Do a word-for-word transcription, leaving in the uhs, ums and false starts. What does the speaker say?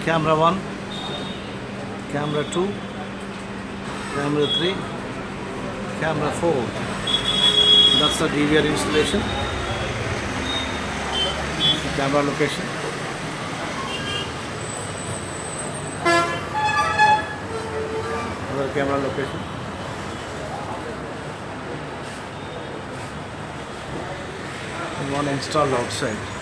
camera one, camera two, camera three, camera four. That's the D V R installation. Camera location. Another camera location. And one installed outside.